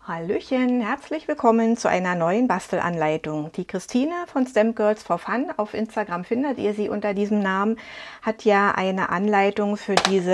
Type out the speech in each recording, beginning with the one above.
Hallöchen, herzlich willkommen zu einer neuen Bastelanleitung. Die Christine von Stamp Girls for Fun, auf Instagram findet ihr sie unter diesem Namen, hat ja eine Anleitung für diese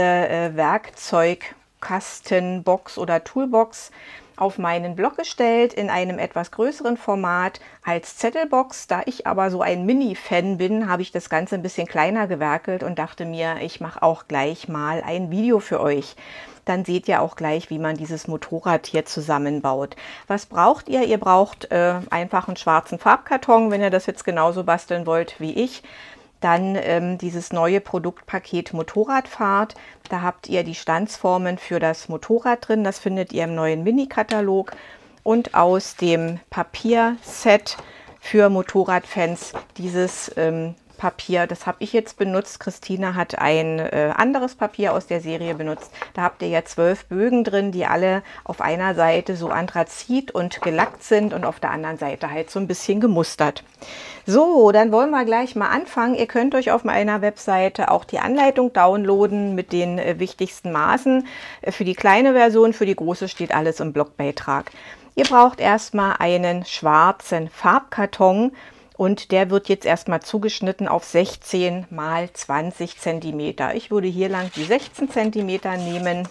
Werkzeugkastenbox oder Toolbox auf meinen Blog gestellt, in einem etwas größeren Format als Zettelbox. Da ich aber so ein Mini-Fan bin, habe ich das Ganze ein bisschen kleiner gewerkelt und dachte mir, ich mache auch gleich mal ein Video für euch. Dann seht ihr auch gleich, wie man dieses Motorrad hier zusammenbaut. Was braucht ihr? Ihr braucht einfach einen schwarzen Farbkarton, wenn ihr das jetzt genauso basteln wollt wie ich. Dann dieses neue Produktpaket Motorradfahrt. Da habt ihr die Stanzformen für das Motorrad drin. Das findet ihr im neuen Mini-Katalog. Und aus dem Papierset für Motorradfans dieses Papier, das habe ich jetzt benutzt. Christina hat ein anderes Papier aus der Serie benutzt. Da habt ihr ja 12 Bögen drin, die alle auf einer Seite so anthrazit und gelackt sind und auf der anderen Seite halt so ein bisschen gemustert. So, dann wollen wir gleich mal anfangen. Ihr könnt euch auf meiner Webseite auch die Anleitung downloaden mit den wichtigsten Maßen. Für die kleine Version, für die große steht alles im Blogbeitrag. Ihr braucht erstmal einen schwarzen Farbkarton. Und der wird jetzt erstmal zugeschnitten auf 16 x 20 cm. Ich würde hier lang die 16 cm nehmen.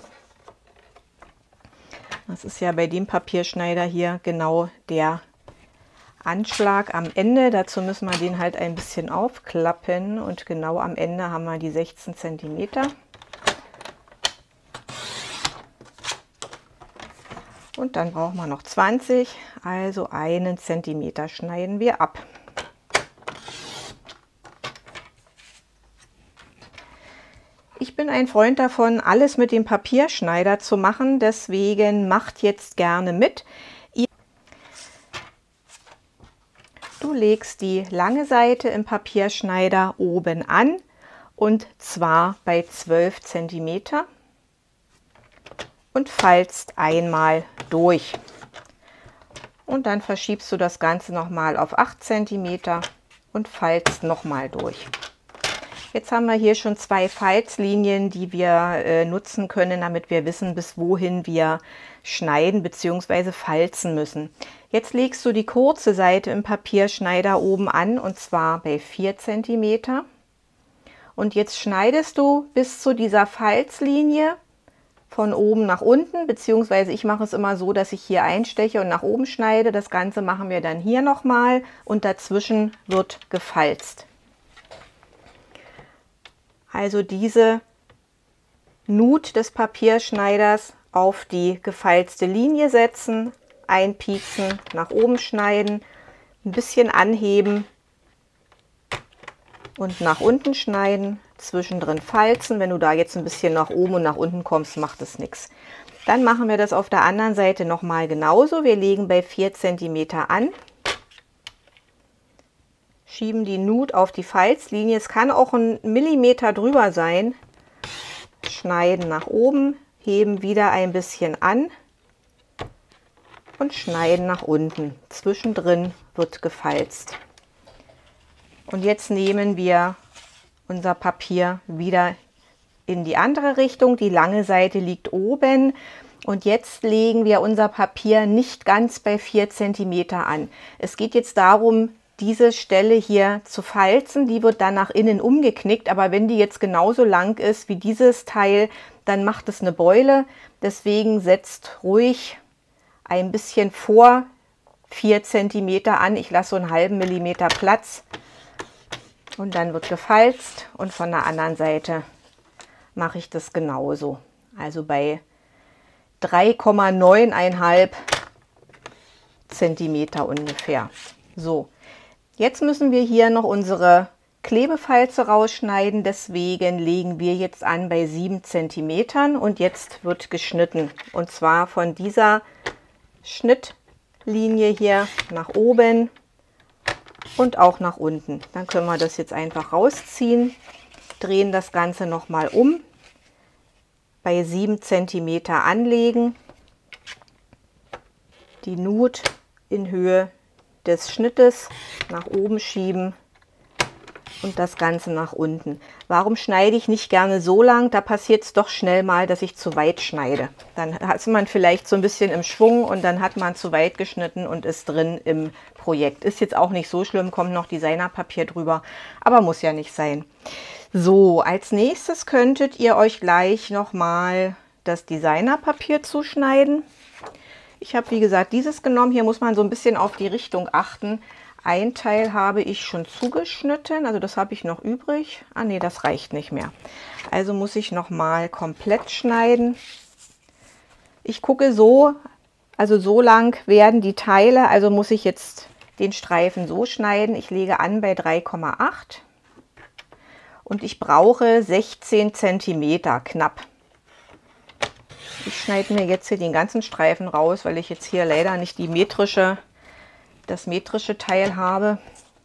Das ist ja bei dem Papierschneider hier genau der Anschlag am Ende. Dazu müssen wir den halt ein bisschen aufklappen. Und genau am Ende haben wir die 16 cm. Und dann brauchen wir noch 20, also 1 cm schneiden wir ab. Ich bin ein Freund davon, alles mit dem Papierschneider zu machen, deswegen macht jetzt gerne mit. Du legst die lange Seite im Papierschneider oben an und zwar bei 12 cm und falzt einmal durch. Und dann verschiebst du das Ganze nochmal auf 8 cm und falzt nochmal durch. Jetzt haben wir hier schon 2 Falzlinien, die wir nutzen können, damit wir wissen, bis wohin wir schneiden bzw. falzen müssen. Jetzt legst du die kurze Seite im Papierschneider oben an und zwar bei 4 cm. Und jetzt schneidest du bis zu dieser Falzlinie von oben nach unten, beziehungsweise ich mache es immer so, dass ich hier einsteche und nach oben schneide. Das Ganze machen wir dann hier nochmal und dazwischen wird gefalzt. Also diese Nut des Papierschneiders auf die gefalzte Linie setzen, einpieksen, nach oben schneiden, ein bisschen anheben und nach unten schneiden, zwischendrin falzen. Wenn du da jetzt ein bisschen nach oben und nach unten kommst, macht es nichts. Dann machen wir das auf der anderen Seite nochmal genauso. Wir legen bei 4 cm an. Schieben die Nut auf die Falzlinie. Es kann auch 1 Millimeter drüber sein. Schneiden nach oben, heben wieder ein bisschen an und schneiden nach unten. Zwischendrin wird gefalzt. Und jetzt nehmen wir unser Papier wieder in die andere Richtung. Die lange Seite liegt oben. Und jetzt legen wir unser Papier nicht ganz bei 4 cm an. Es geht jetzt darum, diese Stelle hier zu falzen, die wird dann nach innen umgeknickt, aber wenn die jetzt genauso lang ist wie dieses Teil, dann macht es eine Beule. Deswegen setzt ruhig ein bisschen vor 4 cm an. Ich lasse so einen halben Millimeter Platz und dann wird gefalzt und von der anderen Seite mache ich das genauso. Also bei 3,95 cm ungefähr. So. Jetzt müssen wir hier noch unsere Klebefalze rausschneiden, deswegen legen wir jetzt an bei 7 cm und jetzt wird geschnitten. Und zwar von dieser Schnittlinie hier nach oben und auch nach unten. Dann können wir das jetzt einfach rausziehen, drehen das Ganze nochmal um, bei 7 cm anlegen, die Nut in Höhe des Schnittes nach oben schieben und das Ganze nach unten. Warum schneide ich nicht gerne so lang? Da passiert es doch schnell mal, dass ich zu weit schneide. Dann hat man vielleicht so ein bisschen im Schwung und dann hat man zu weit geschnitten und ist drin im Projekt. Ist jetzt auch nicht so schlimm, kommt noch Designerpapier drüber, aber muss ja nicht sein. So, als nächstes könntet ihr euch gleich nochmal das Designerpapier zuschneiden. Ich habe, wie gesagt, dieses genommen. Hier muss man so ein bisschen auf die Richtung achten. Ein Teil habe ich schon zugeschnitten, also das habe ich noch übrig. Ah nee, das reicht nicht mehr. Also muss ich noch mal komplett schneiden. Ich gucke so, also so lang werden die Teile, also muss ich jetzt den Streifen so schneiden. Ich lege an bei 3,8 und ich brauche 16 cm knapp. Ich schneide mir jetzt hier den ganzen Streifen raus, weil ich jetzt hier leider nicht das metrische Teil habe.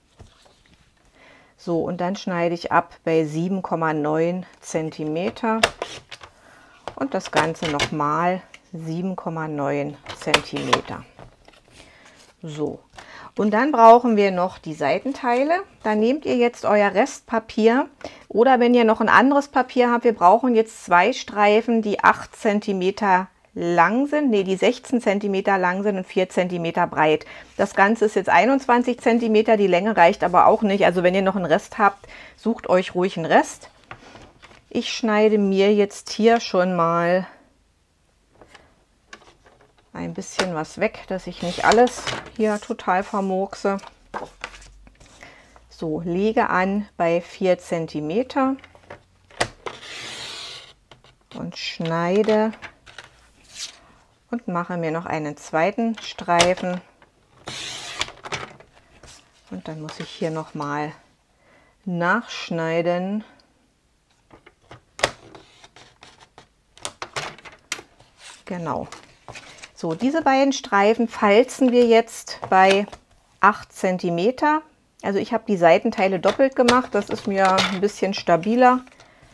So, und dann schneide ich ab bei 7,9 cm und das Ganze nochmal 7,9 cm. So, und dann brauchen wir noch die Seitenteile. Da nehmt ihr jetzt euer Restpapier oder wenn ihr noch ein anderes Papier habt, wir brauchen jetzt 2 Streifen, die 8 cm lang sind, nee, die 16 cm lang sind und 4 cm breit. Das Ganze ist jetzt 21 cm, die Länge reicht aber auch nicht. Also wenn ihr noch einen Rest habt, sucht euch ruhig einen Rest. Ich schneide mir jetzt hier schon mal ein bisschen was weg, dass ich nicht alles hier total vermurkse. So, lege an bei 4 cm und schneide und mache mir noch einen zweiten Streifen und dann muss ich hier noch mal nachschneiden. Genau. So, diese beiden Streifen falzen wir jetzt bei 8 cm. Also ich habe die Seitenteile doppelt gemacht, das ist mir ein bisschen stabiler.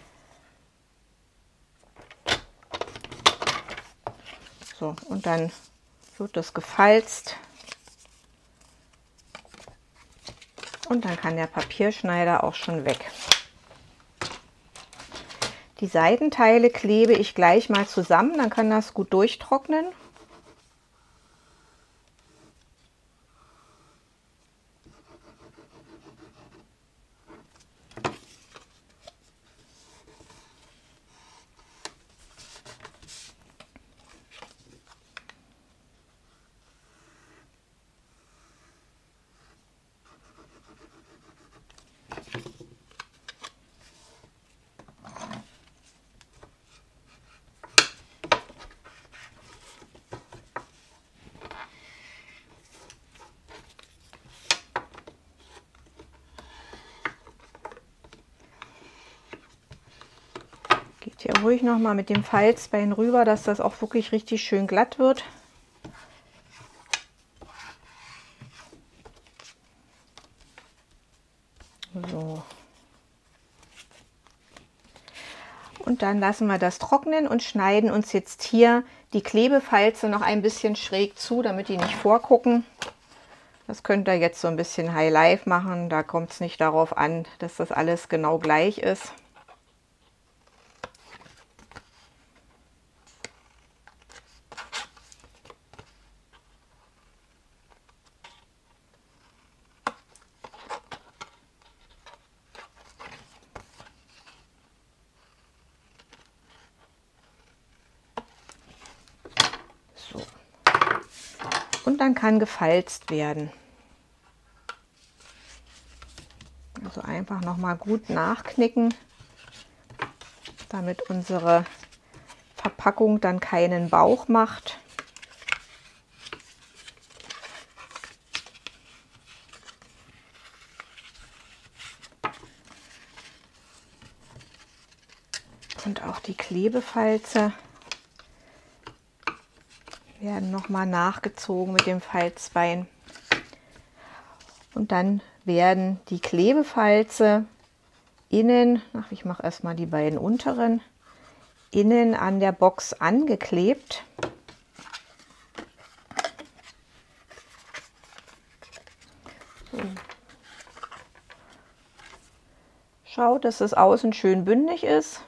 So, und dann wird das gefalzt. Und dann kann der Papierschneider auch schon weg. Die Seitenteile klebe ich gleich mal zusammen, dann kann das gut durchtrocknen. Geht hier ruhig noch mal mit dem Falzbein rüber, dass das auch wirklich richtig schön glatt wird. So. Und dann lassen wir das trocknen und schneiden uns jetzt hier die Klebefalze noch ein bisschen schräg zu, damit die nicht vorgucken. Das könnt ihr jetzt so ein bisschen High Life machen. Da kommt es nicht darauf an, dass das alles genau gleich ist. Und dann kann gefalzt werden. Also einfach noch mal gut nachknicken, damit unsere Verpackung dann keinen Bauch macht. Und auch die Klebefalze werden noch mal nachgezogen mit dem Falzbein. Und dann werden die Klebefalze innen, ich mache erstmal die beiden unteren, innen an der Box angeklebt. So. Schaut, dass es außen schön bündig ist.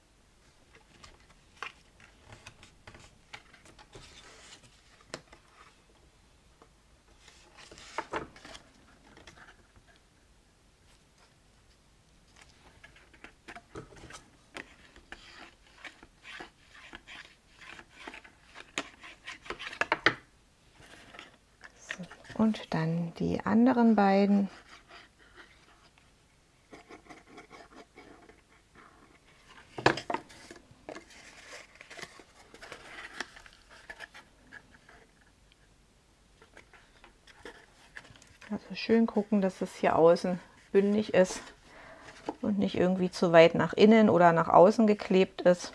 Und dann die anderen beiden. Also schön gucken, dass es hier außen bündig ist und nicht irgendwie zu weit nach innen oder nach außen geklebt ist.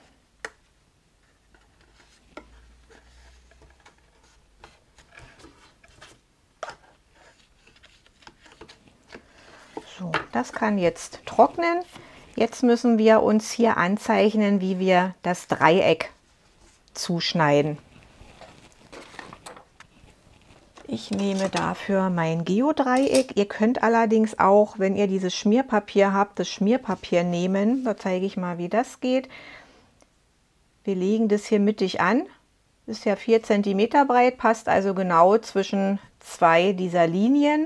So, das kann jetzt trocknen. Jetzt müssen wir uns hier anzeichnen, wie wir das Dreieck zuschneiden. Ich nehme dafür mein Geodreieck. Ihr könnt allerdings auch, wenn ihr dieses Schmierpapier habt, das Schmierpapier nehmen. Da zeige ich mal, wie das geht. Wir legen das hier mittig an. Ist ja 4 cm breit, passt also genau zwischen zwei dieser Linien.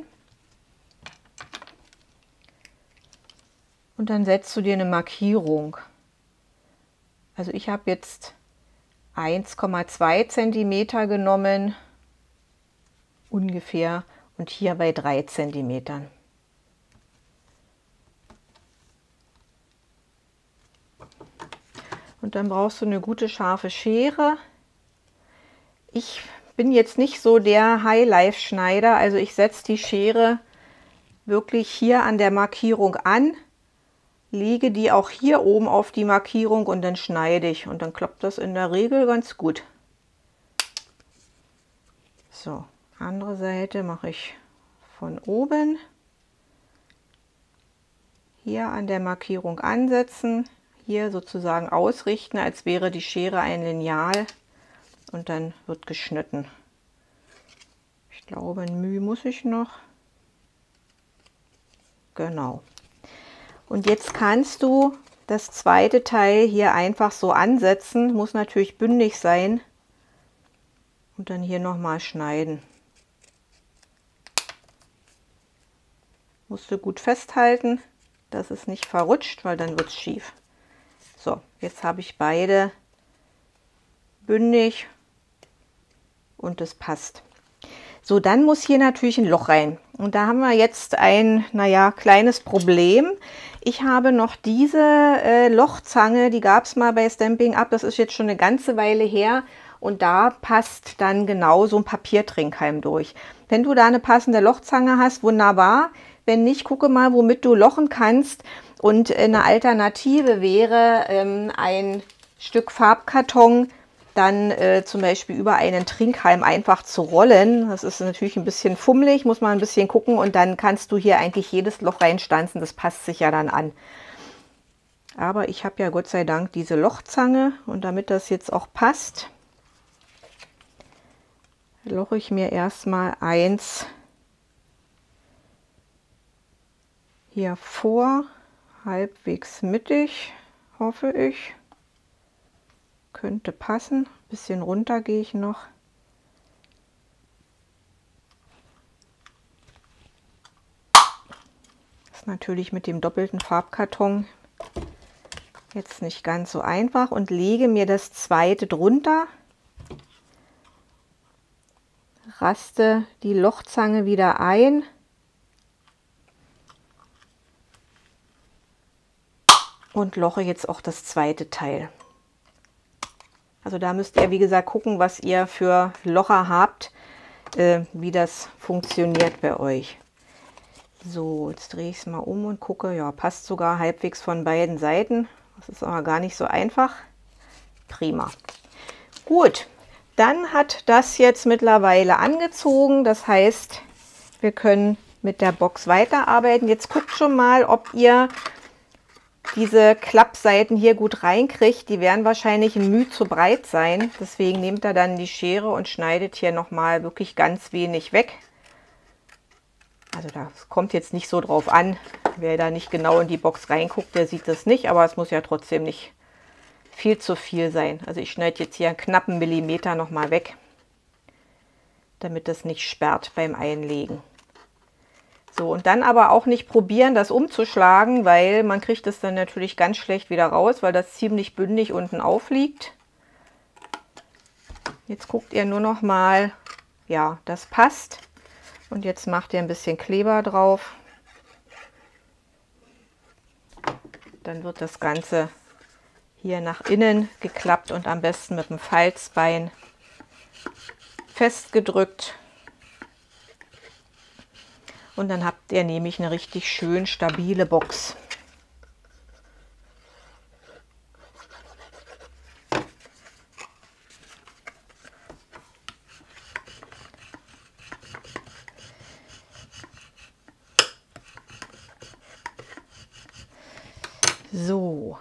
Und dann setzt du dir eine Markierung. Also ich habe jetzt 1,2 cm genommen, ungefähr, und hier bei 3 cm. Und dann brauchst du eine gute scharfe Schere. Ich bin jetzt nicht so der Highlife-Schneider, also ich setze die Schere wirklich hier an der Markierung an, lege die auch hier oben auf die Markierung und dann schneide ich. Und dann klappt das in der Regel ganz gut. So, andere Seite mache ich von oben. Hier an der Markierung ansetzen, hier sozusagen ausrichten, als wäre die Schere ein Lineal. Und dann wird geschnitten. Ich glaube, ein Müh muss ich noch. Genau. Und jetzt kannst du das zweite Teil hier einfach so ansetzen. Muss natürlich bündig sein. Und dann hier nochmal schneiden. Musst du gut festhalten, dass es nicht verrutscht, weil dann wird es schief. So, jetzt habe ich beide bündig und es passt. So, dann muss hier natürlich ein Loch rein. Und da haben wir jetzt ein, naja, kleines Problem. Ich habe noch diese Lochzange, die gab es mal bei Stampin' Up. Das ist jetzt schon eine ganze Weile her. Und da passt dann genau so ein Papiertrinkhalm durch. Wenn du da eine passende Lochzange hast, wunderbar. Wenn nicht, gucke mal, womit du lochen kannst. Und eine Alternative wäre ein Stück Farbkarton, dann zum Beispiel über einen Trinkhalm einfach zu rollen. Das ist natürlich ein bisschen fummelig, muss man ein bisschen gucken, und dann kannst du hier eigentlich jedes Loch reinstanzen, das passt sich ja dann an. Aber ich habe ja Gott sei Dank diese Lochzange, und damit das jetzt auch passt, loche ich mir erstmal eins hier vor, halbwegs mittig, hoffe ich. Könnte passen. Ein bisschen runter gehe ich noch. Ist natürlich mit dem doppelten Farbkarton jetzt nicht ganz so einfach, und lege mir das zweite drunter. Raste die Lochzange wieder ein. Und loche jetzt auch das zweite Teil. Also da müsst ihr, wie gesagt, gucken, was ihr für Locher habt, wie das funktioniert bei euch. So, jetzt drehe ich es mal um und gucke. Ja, passt sogar halbwegs von beiden Seiten. Das ist aber gar nicht so einfach. Prima. Gut, dann hat das jetzt mittlerweile angezogen. Das heißt, wir können mit der Box weiterarbeiten. Jetzt guckt schon mal, ob ihr diese Klappseiten hier gut reinkriegt. Die werden wahrscheinlich ein Müh zu breit sein. Deswegen nehmt ihr dann die Schere und schneidet hier nochmal wirklich ganz wenig weg. Also das kommt jetzt nicht so drauf an. Wer da nicht genau in die Box reinguckt, der sieht das nicht, aber es muss ja trotzdem nicht viel zu viel sein. Also ich schneide jetzt hier einen knappen Millimeter nochmal weg, damit das nicht sperrt beim Einlegen. So, und dann aber auch nicht probieren, das umzuschlagen, weil man kriegt es dann natürlich ganz schlecht wieder raus, weil das ziemlich bündig unten aufliegt. Jetzt guckt ihr nur noch mal, ja, das passt. Und jetzt macht ihr ein bisschen Kleber drauf. Dann wird das Ganze hier nach innen geklappt und am besten mit dem Falzbein festgedrückt. Und dann habt ihr nämlich eine richtig schön stabile Box. So,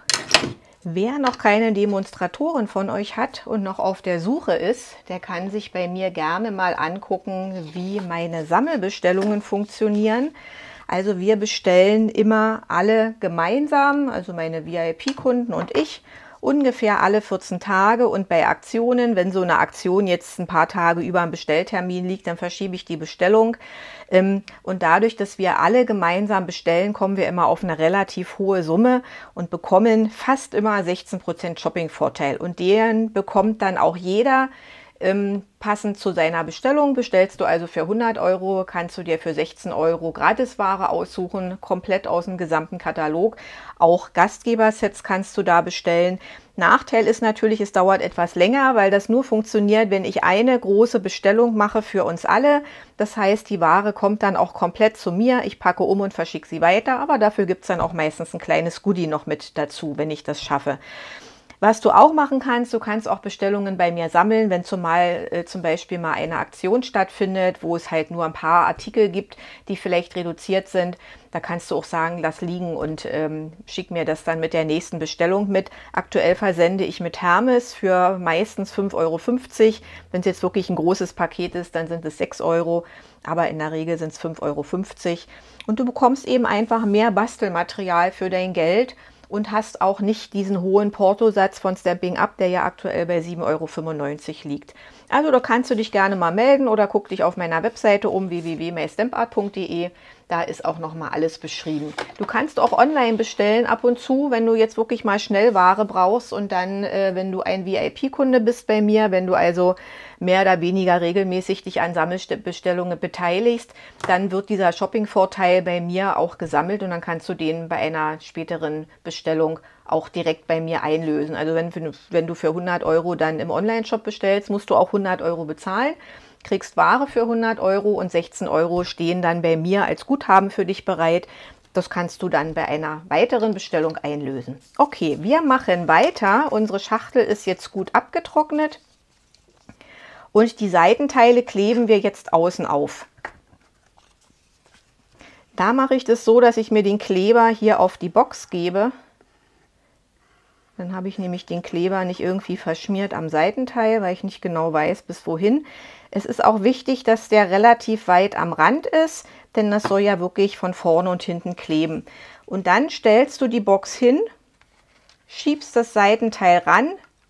wer noch keine Demonstratoren von euch hat und noch auf der Suche ist, der kann sich bei mir gerne mal angucken, wie meine Sammelbestellungen funktionieren. Also wir bestellen immer alle gemeinsam, also meine VIP-Kunden und ich, ungefähr alle 14 Tage, und bei Aktionen, wenn so eine Aktion jetzt ein paar Tage über dem Bestelltermin liegt, dann verschiebe ich die Bestellung. Und dadurch, dass wir alle gemeinsam bestellen, kommen wir immer auf eine relativ hohe Summe und bekommen fast immer 16% Shopping-Vorteil. Und den bekommt dann auch jeder passend zu seiner Bestellung. Bestellst du also für 100 Euro, kannst du dir für 16 Euro Gratisware aussuchen, komplett aus dem gesamten Katalog. Auch Gastgebersets kannst du da bestellen. Nachteil ist natürlich, es dauert etwas länger, weil das nur funktioniert, wenn ich eine große Bestellung mache für uns alle. Das heißt, die Ware kommt dann auch komplett zu mir. Ich packe um und verschicke sie weiter, aber dafür gibt es dann auch meistens ein kleines Goodie noch mit dazu, wenn ich das schaffe. Was du auch machen kannst, du kannst auch Bestellungen bei mir sammeln, wenn zum Beispiel mal eine Aktion stattfindet, wo es halt nur ein paar Artikel gibt, die vielleicht reduziert sind. Da kannst du auch sagen, lass liegen und schick mir das dann mit der nächsten Bestellung mit. Aktuell versende ich mit Hermes für meistens 5,50 Euro. Wenn es jetzt wirklich ein großes Paket ist, dann sind es 6 Euro, aber in der Regel sind es 5,50 Euro. Und du bekommst eben einfach mehr Bastelmaterial für dein Geld und hast auch nicht diesen hohen Portosatz von Stampin' Up, der ja aktuell bei 7,95 Euro liegt. Also da kannst du dich gerne mal melden oder guck dich auf meiner Webseite um, www.mystampart.de. Da ist auch noch mal alles beschrieben. Du kannst auch online bestellen ab und zu, wenn du jetzt wirklich mal schnell Ware brauchst und dann, wenn du ein VIP-Kunde bist bei mir, wenn du also mehr oder weniger regelmäßig dich an Sammelbestellungen beteiligst, dann wird dieser Shopping-Vorteil bei mir auch gesammelt und dann kannst du den bei einer späteren Bestellung auch direkt bei mir einlösen. Also wenn du für 100 Euro dann im Online-Shop bestellst, musst du auch 100 Euro bezahlen, kriegst Ware für 100 Euro und 16 Euro stehen dann bei mir als Guthaben für dich bereit. Das kannst du dann bei einer weiteren Bestellung einlösen. Okay, wir machen weiter. Unsere Schachtel ist jetzt gut abgetrocknet und die Seitenteile kleben wir jetzt außen auf. Da mache ich das so, dass ich mir den Kleber hier auf die Box gebe. Dann habe ich nämlich den Kleber nicht irgendwie verschmiert am Seitenteil, weil ich nicht genau weiß, bis wohin. Es ist auch wichtig, dass der relativ weit am Rand ist, denn das soll ja wirklich von vorne und hinten kleben. Und dann stellst du die Box hin, schiebst das Seitenteil ran.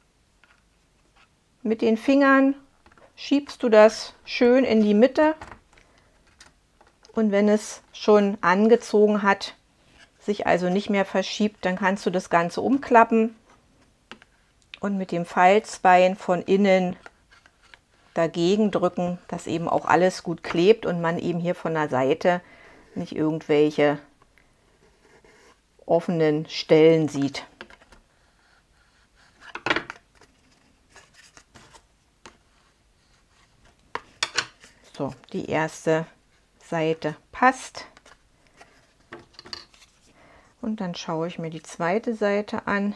Mit den Fingern schiebst du das schön in die Mitte. Und wenn es schon angezogen hat, sich also nicht mehr verschiebt, dann kannst du das Ganze umklappen und mit dem Falzbein von innen dagegen drücken, dass eben auch alles gut klebt und man eben hier von der Seite nicht irgendwelche offenen Stellen sieht. So, die erste Seite passt. Und dann schaue ich mir die zweite Seite an.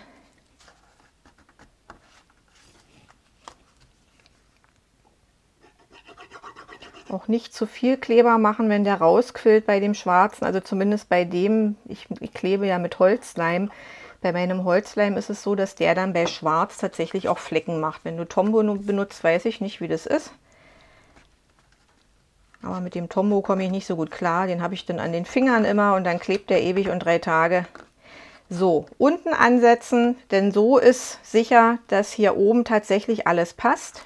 Auch nicht zu viel Kleber machen, wenn der rausquillt bei dem schwarzen, also zumindest bei dem, ich klebe ja mit Holzleim. Bei meinem Holzleim ist es so, dass der dann bei schwarz tatsächlich auch Flecken macht. Wenn du Tombow benutzt, weiß ich nicht, wie das ist. Aber mit dem Tombow komme ich nicht so gut klar. Den habe ich dann an den Fingern immer und dann klebt der ewig und 3 Tage. So, unten ansetzen, denn so ist sicher, dass hier oben tatsächlich alles passt.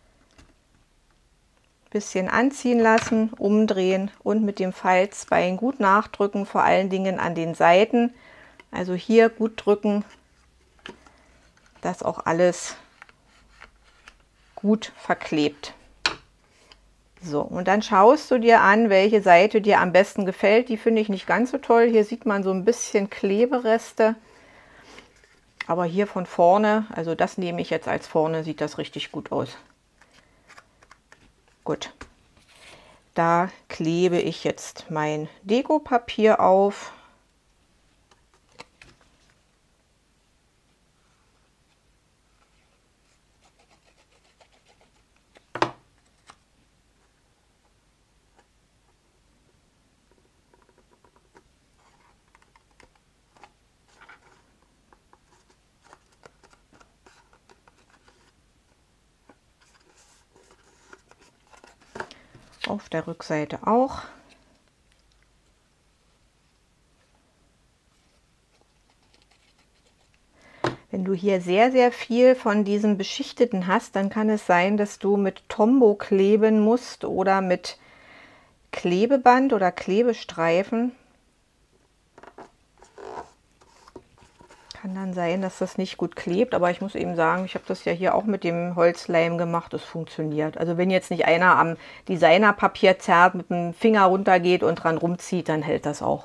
Bisschen anziehen lassen, umdrehen und mit dem Falzbein gut nachdrücken, vor allen Dingen an den Seiten. Also hier gut drücken, dass auch alles gut verklebt. So, und dann schaust du dir an, welche Seite dir am besten gefällt. Die finde ich nicht ganz so toll. Hier sieht man so ein bisschen Klebereste. Aber hier von vorne, also das nehme ich jetzt als vorne, sieht das richtig gut aus. Gut, da klebe ich jetzt mein Dekopapier auf. Auf der Rückseite auch. Wenn du hier sehr, sehr viel von diesem Beschichteten hast, dann kann es sein, dass du mit Tombow kleben musst oder mit Klebeband oder Klebestreifen. Kann dann sein, dass das nicht gut klebt, aber ich muss eben sagen, ich habe das ja hier auch mit dem Holzleim gemacht, das funktioniert. Also wenn jetzt nicht einer am Designerpapier zerrt, mit dem Finger runtergeht und dran rumzieht, dann hält das auch.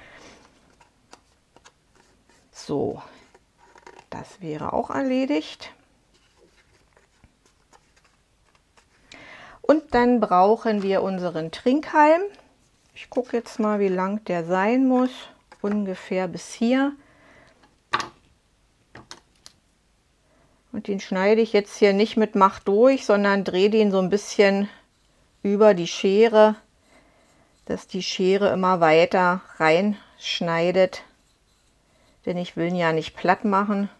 So, das wäre auch erledigt. Und dann brauchen wir unseren Trinkhalm. Ich gucke jetzt mal, wie lang der sein muss. Ungefähr bis hier. Und den schneide ich jetzt hier nicht mit Macht durch, sondern drehe den so ein bisschen über die Schere, dass die Schere immer weiter reinschneidet. Denn ich will ihn ja nicht platt machen,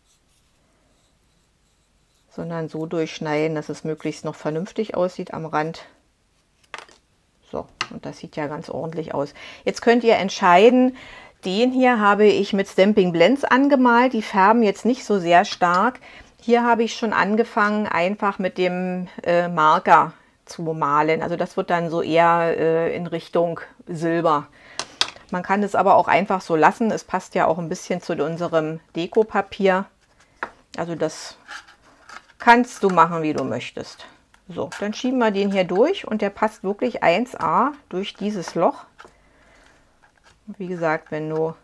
sondern so durchschneiden, dass es möglichst noch vernünftig aussieht am Rand. So, und das sieht ja ganz ordentlich aus. Jetzt könnt ihr entscheiden, den hier habe ich mit Stampin' Blends angemalt. Die färben jetzt nicht so sehr stark. Hier habe ich schon angefangen, einfach mit dem Marker zu malen. Also das wird dann so eher in Richtung Silber. Man kann es aber auch einfach so lassen. Es passt ja auch ein bisschen zu unserem Dekopapier. Also das kannst du machen, wie du möchtest. So, dann schieben wir den hier durch und der passt wirklich 1A durch dieses Loch. Wie gesagt, wenn du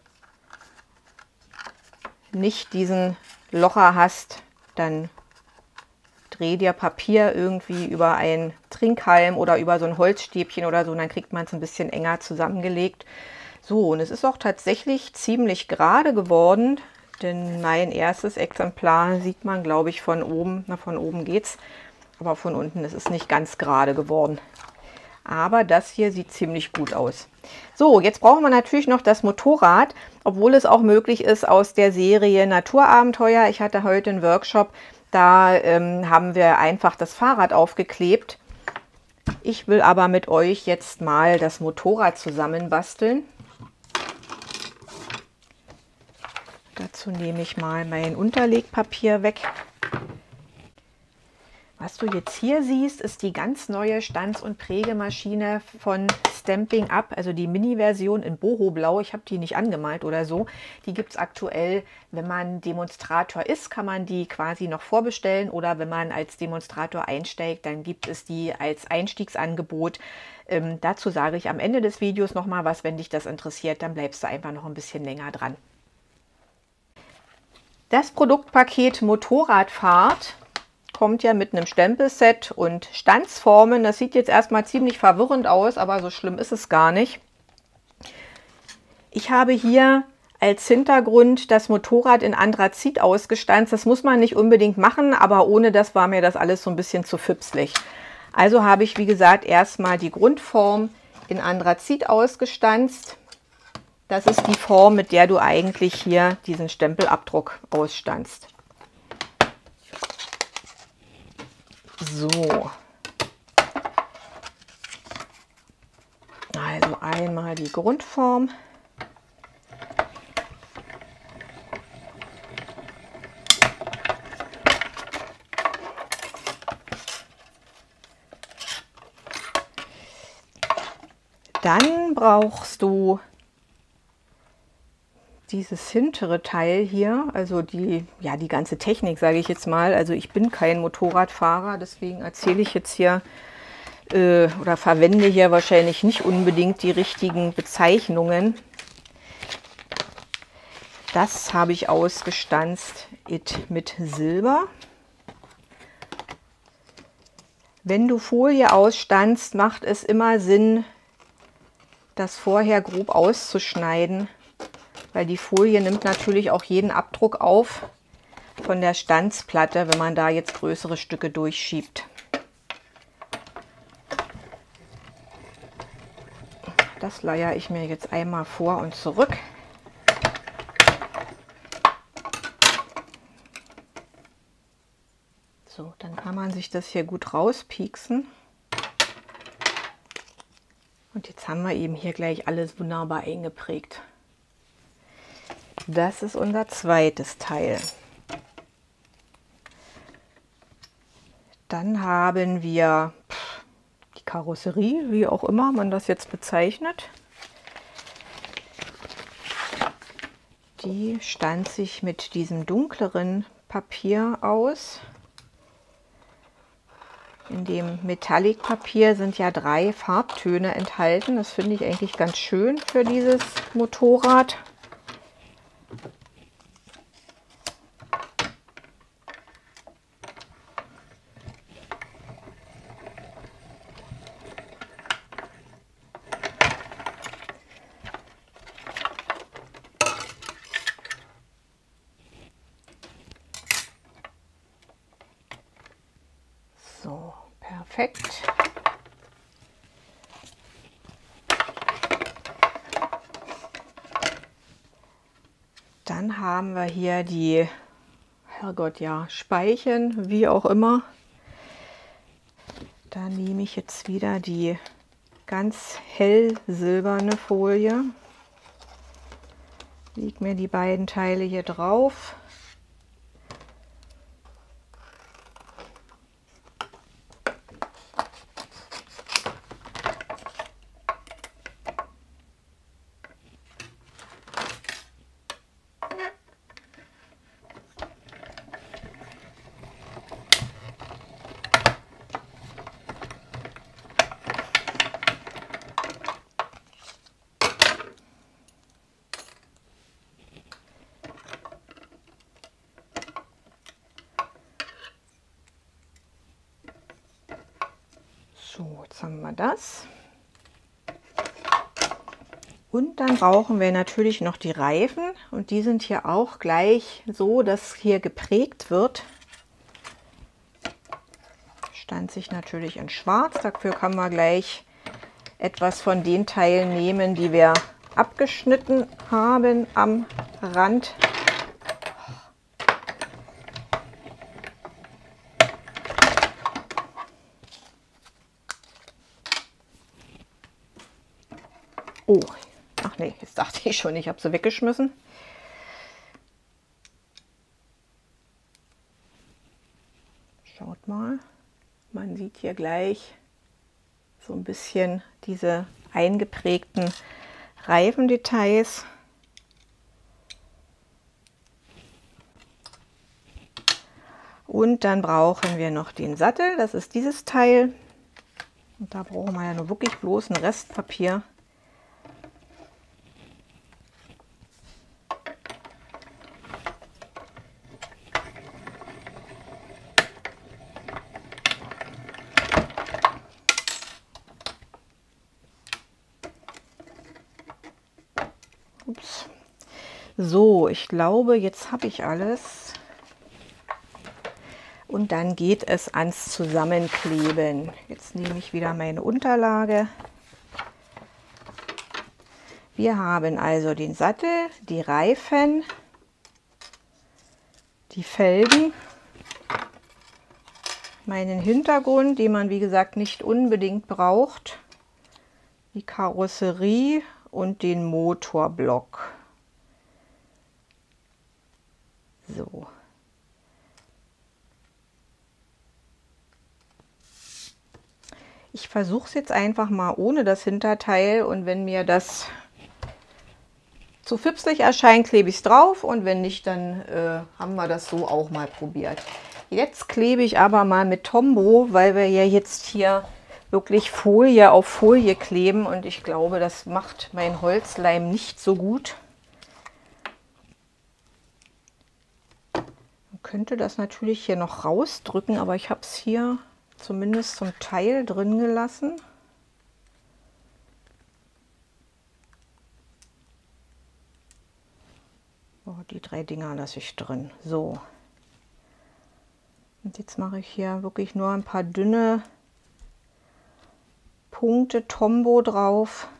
nicht diesen Locher hast, dann dreh dir Papier irgendwie über einen Trinkhalm oder über so ein Holzstäbchen oder so, und dann kriegt man es ein bisschen enger zusammengelegt. So, und es ist auch tatsächlich ziemlich gerade geworden, denn mein erstes Exemplar sieht man, glaube ich, von oben. Na, von oben geht's, aber von unten ist es nicht ganz gerade geworden. Aber das hier sieht ziemlich gut aus. So, jetzt brauchen wir natürlich noch das Motorrad, obwohl es auch möglich ist aus der Serie Naturabenteuer. Ich hatte heute einen Workshop, da haben wir einfach das Fahrrad aufgeklebt. Ich will aber mit euch jetzt mal das Motorrad zusammenbasteln. Dazu nehme ich mal mein Unterlegpapier weg. Was du jetzt hier siehst, ist die ganz neue Stanz- und Prägemaschine von Stampin' Up, also die Mini-Version in Boho-Blau. Ich habe die nicht angemalt oder so. Die gibt es aktuell, wenn man Demonstrator ist, kann man die quasi noch vorbestellen. Oder wenn man als Demonstrator einsteigt, dann gibt es die als Einstiegsangebot. Dazu sage ich am Ende des Videos nochmal was, wenn dich das interessiert. Dann bleibst du einfach noch ein bisschen länger dran. Das Produktpaket Motorradfahrt kommt ja mit einem Stempelset und Stanzformen. Das sieht jetzt erstmal ziemlich verwirrend aus, aber so schlimm ist es gar nicht. Ich habe hier als Hintergrund das Motorrad in Anthrazit ausgestanzt. Das muss man nicht unbedingt machen, aber ohne das war mir das alles so ein bisschen zu füpslich. Also habe ich, wie gesagt, erstmal die Grundform in Anthrazit ausgestanzt. Das ist die Form, mit der du eigentlich hier diesen Stempelabdruck ausstanzt. So. die Grundform. Dann brauchst du dieses hintere Teil hier, also die ganze Technik, sage ich jetzt mal. Also ich bin kein Motorradfahrer, deswegen erzähle ich jetzt hier oder verwende hier wahrscheinlich nicht unbedingt die richtigen Bezeichnungen. Das habe ich ausgestanzt mit Silber. Wenn du Folie ausstanzt, macht es immer Sinn, das vorher grob auszuschneiden, weil die Folie nimmt natürlich auch jeden Abdruck auf von der Stanzplatte, wenn man da jetzt größere Stücke durchschiebt. Das leiere ich mir jetzt einmal vor und zurück. So, dann kann man sich das hier gut rauspieksen. Und jetzt haben wir eben hier gleich alles wunderbar eingeprägt. Das ist unser zweites Teil. Dann haben wir die Karosserie, wie auch immer man das jetzt bezeichnet. Die stanze ich mit diesem dunkleren Papier aus. In dem Metallic-Papier sind ja 3 Farbtöne enthalten. Das finde ich eigentlich ganz schön für dieses Motorrad. So, perfekt. Dann haben wir hier die, Herrgott, ja, Speichen, wie auch immer. Da nehme ich jetzt wieder die ganz hell silberne Folie. Lege mir die beiden Teile hier drauf. So, jetzt haben wir das. Und dann brauchen wir natürlich noch die Reifen und die sind hier auch gleich so, dass hier geprägt wird. Stanze ich natürlich in Schwarz, dafür kann man gleich etwas von den Teilen nehmen, die wir abgeschnitten haben am Rand. Oh, ach nee, jetzt dachte ich schon, ich habe sie weggeschmissen. Schaut mal, man sieht hier gleich so ein bisschen diese eingeprägten Reifendetails. Und dann brauchen wir noch den Sattel, das ist dieses Teil. Und da brauchen wir ja nur wirklich bloß ein Restpapier. Ups. So, ich glaube, jetzt habe ich alles. Und dann geht es ans Zusammenkleben. Jetzt nehme ich wieder meine Unterlage. Wir haben also den Sattel, die Reifen, die Felgen, meinen Hintergrund, den man wie gesagt nicht unbedingt braucht, die Karosserie und den Motorblock. So. Ich versuche es jetzt einfach mal ohne das Hinterteil und wenn mir das zu fipsig erscheint, klebe ich es drauf und wenn nicht, dann haben wir das so auch mal probiert. Jetzt klebe ich aber mal mit Tombow, weil wir ja jetzt hier wirklich Folie auf Folie kleben und ich glaube, das macht mein Holzleim nicht so gut. Man könnte das natürlich hier noch rausdrücken, aber ich habe es hier zumindest zum Teil drin gelassen. Oh, die 3 Dinger lasse ich drin. So. Und jetzt mache ich hier wirklich nur ein paar dünne Punkte Tombow drauf.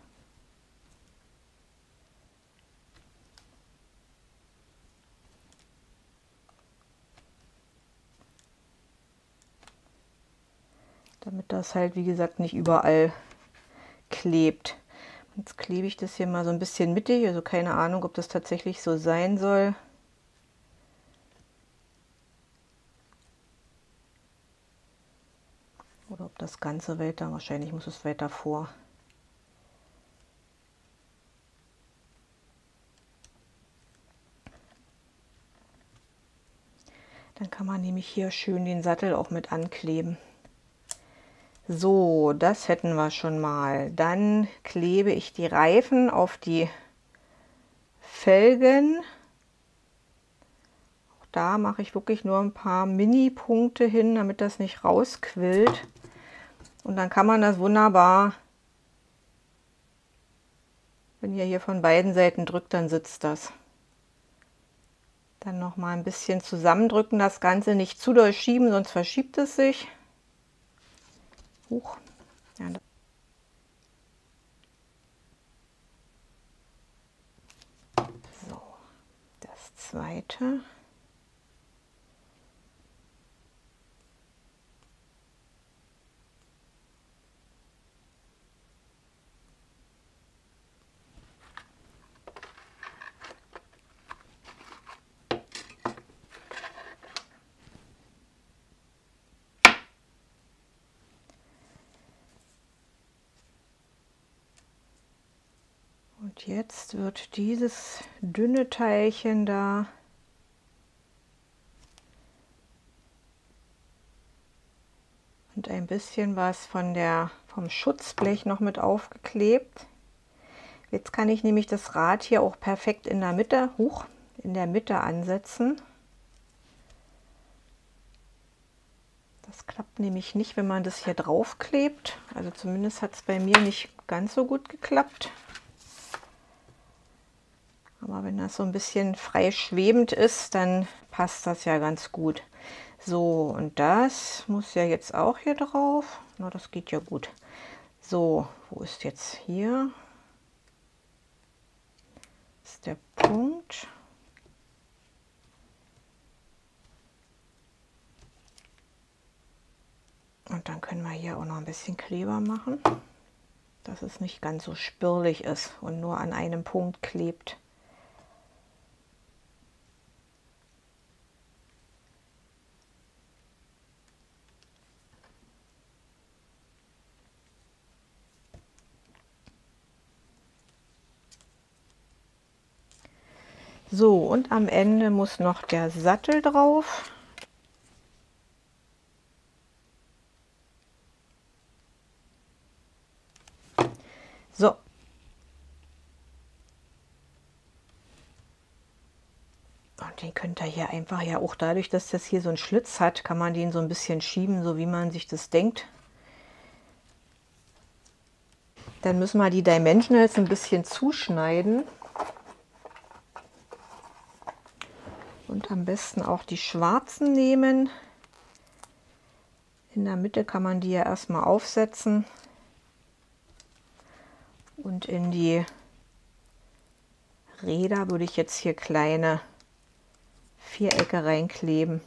Damit das halt, wie gesagt, nicht überall klebt. Jetzt klebe ich das hier mal so ein bisschen mittig, also keine Ahnung, ob das tatsächlich so sein soll. Oder ob das Ganze weiter, wahrscheinlich muss es weiter vor. Dann kann man nämlich hier schön den Sattel auch mit ankleben. So, das hätten wir schon mal. Dann klebe ich die Reifen auf die Felgen. Auch da mache ich wirklich nur ein paar Mini-Punkte hin, damit das nicht rausquillt. Und dann kann man das wunderbar, wenn ihr hier von beiden Seiten drückt, dann sitzt das. Dann noch mal ein bisschen zusammendrücken, das Ganze nicht zu doll schieben, sonst verschiebt es sich. Huch. Ja, so, das zweite. Und jetzt wird dieses dünne Teilchen da und ein bisschen was vom Schutzblech noch mit aufgeklebt. Jetzt kann ich nämlich das Rad hier auch perfekt in der Mitte, in der Mitte ansetzen. Das klappt nämlich nicht, wenn man das hier drauf klebt. Also zumindest hat es bei mir nicht ganz so gut geklappt. Aber wenn das so ein bisschen frei schwebend ist, dann passt das ja ganz gut. So, und das muss ja jetzt auch hier drauf. Na, das geht ja gut. So, wo ist jetzt hier? Das ist der Punkt. Und dann können wir hier auch noch ein bisschen Kleber machen, dass es nicht ganz so spürlich ist und nur an einem Punkt klebt. So, und am Ende muss noch der Sattel drauf. So. Und den könnt ihr hier einfach, ja auch dadurch, dass das hier so einen Schlitz hat, kann man den so ein bisschen schieben, so wie man sich das denkt. Dann müssen wir die Dimensionals ein bisschen zuschneiden. Und am besten auch die schwarzen nehmen. In der Mitte kann man die ja erstmal aufsetzen. Und in die Räder würde ich jetzt hier kleine Vierecke reinkleben.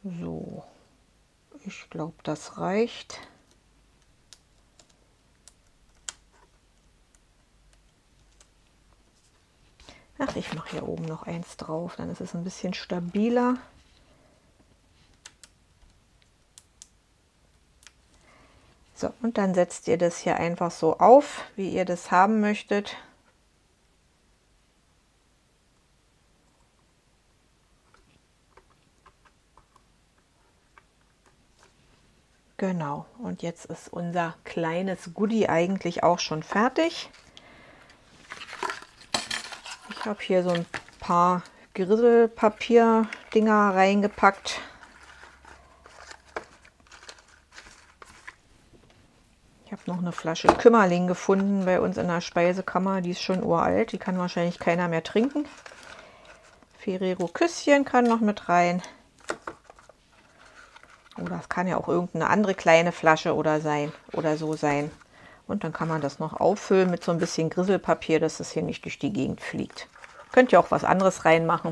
So, ich glaube, das reicht. Ach, ich mache hier oben noch eins drauf, dann ist es ein bisschen stabiler. So, und dann setzt ihr das hier einfach so auf, wie ihr das haben möchtet. Genau, und jetzt ist unser kleines Goodie eigentlich auch schon fertig. Ich habe hier so ein paar Grieselpapier-Dinger reingepackt. Ich habe noch eine Flasche Kümmerling gefunden bei uns in der Speisekammer. Die ist schon uralt, die kann wahrscheinlich keiner mehr trinken. Ferrero Küsschen kann noch mit rein. Oder es kann ja auch irgendeine andere kleine Flasche oder so sein. Und dann kann man das noch auffüllen mit so ein bisschen Grisselpapier, dass das hier nicht durch die Gegend fliegt. Könnt ihr auch was anderes reinmachen.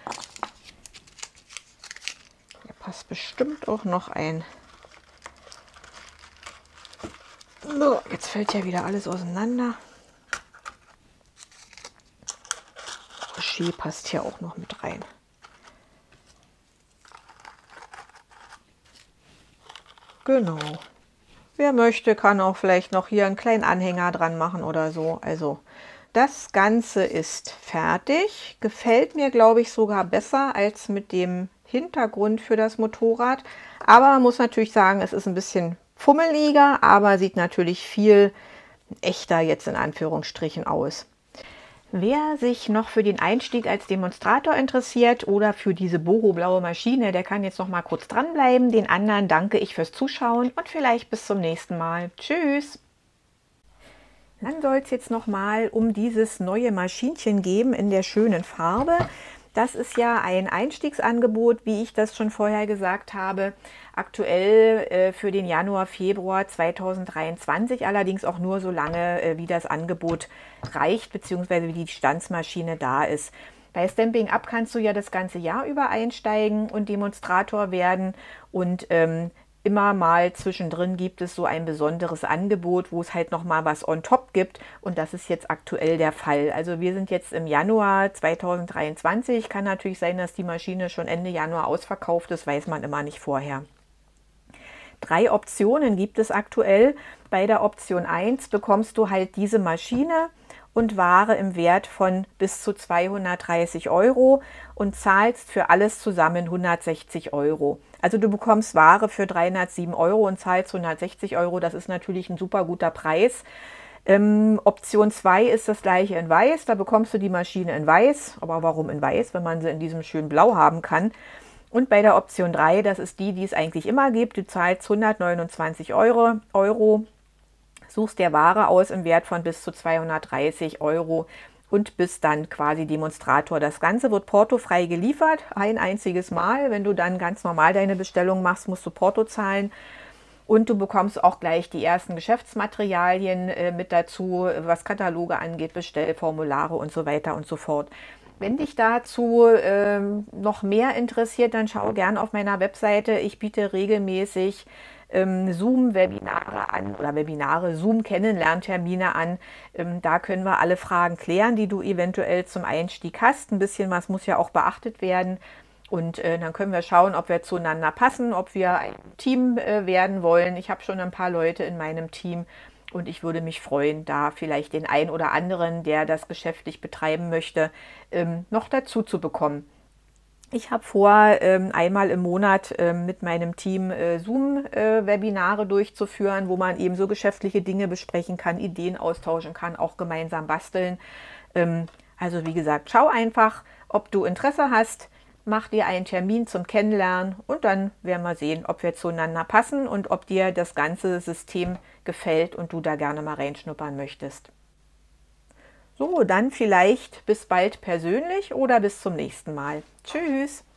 Hier passt bestimmt auch noch ein. So, jetzt fällt ja wieder alles auseinander. Rocher passt hier auch noch mit rein. Genau. Wer möchte, kann auch vielleicht noch hier einen kleinen Anhänger dran machen oder so. Also das Ganze ist fertig. Gefällt mir, glaube ich, sogar besser als mit dem Hintergrund für das Motorrad. Aber man muss natürlich sagen, es ist ein bisschen fummeliger, aber sieht natürlich viel echter jetzt in Anführungsstrichen aus. Wer sich noch für den Einstieg als Demonstrator interessiert oder für diese Boro-blaue Maschine, der kann jetzt noch mal kurz dranbleiben. Den anderen danke ich fürs Zuschauen und vielleicht bis zum nächsten Mal. Tschüss! Dann soll es jetzt noch mal um dieses neue Maschinchen geben in der schönen Farbe. Das ist ja ein Einstiegsangebot, wie ich das schon vorher gesagt habe, aktuell für den Januar, Februar 2023, allerdings auch nur so lange, wie das Angebot reicht, beziehungsweise wie die Standsmaschine da ist. Bei Stampin' Up kannst du ja das ganze Jahr über einsteigen und Demonstrator werden und immer mal zwischendrin gibt es so ein besonderes Angebot, wo es halt noch mal was on top gibt und das ist jetzt aktuell der Fall. Also wir sind jetzt im Januar 2023. Kann natürlich sein, dass die Maschine schon Ende Januar ausverkauft ist, weiß man immer nicht vorher. 3 Optionen gibt es aktuell. Bei der Option 1 bekommst du halt diese Maschine und Ware im Wert von bis zu 230 € und zahlst für alles zusammen 160 €. Also du bekommst Ware für 307 € und zahlst 160 €. Das ist natürlich ein super guter Preis. Option 2 ist das gleiche in Weiß. Da bekommst du die Maschine in Weiß. Aber warum in Weiß, wenn man sie in diesem schönen Blau haben kann? Und bei der Option 3, das ist die, die es eigentlich immer gibt, du zahlst 129 €, suchst dir Ware aus im Wert von bis zu 230 € und bist dann quasi Demonstrator. Das Ganze wird portofrei geliefert, ein einziges Mal. Wenn du dann ganz normal deine Bestellung machst, musst du Porto zahlen. Und du bekommst auch gleich die ersten Geschäftsmaterialien mit dazu, was Kataloge angeht, Bestellformulare und so weiter und so fort. Wenn dich dazu noch mehr interessiert, dann schau gern auf meiner Webseite. Ich biete regelmäßig Zoom-Webinare an oder Webinare, Zoom-Kennenlerntermine an. Da können wir alle Fragen klären, die du eventuell zum Einstieg hast. Ein bisschen was muss ja auch beachtet werden. Und dann können wir schauen, ob wir zueinander passen, ob wir ein Team werden wollen. Ich habe schon ein paar Leute in meinem Team und ich würde mich freuen, da vielleicht den einen oder anderen, der das geschäftlich betreiben möchte, noch dazu zu bekommen. Ich habe vor, einmal im Monat mit meinem Team Zoom-Webinare durchzuführen, wo man eben so geschäftliche Dinge besprechen kann, Ideen austauschen kann, auch gemeinsam basteln. Also wie gesagt, schau einfach, ob du Interesse hast, mach dir einen Termin zum Kennenlernen und dann werden wir sehen, ob wir zueinander passen und ob dir das ganze System gefällt und du da gerne mal reinschnuppern möchtest. So, dann vielleicht bis bald persönlich oder bis zum nächsten Mal. Tschüss!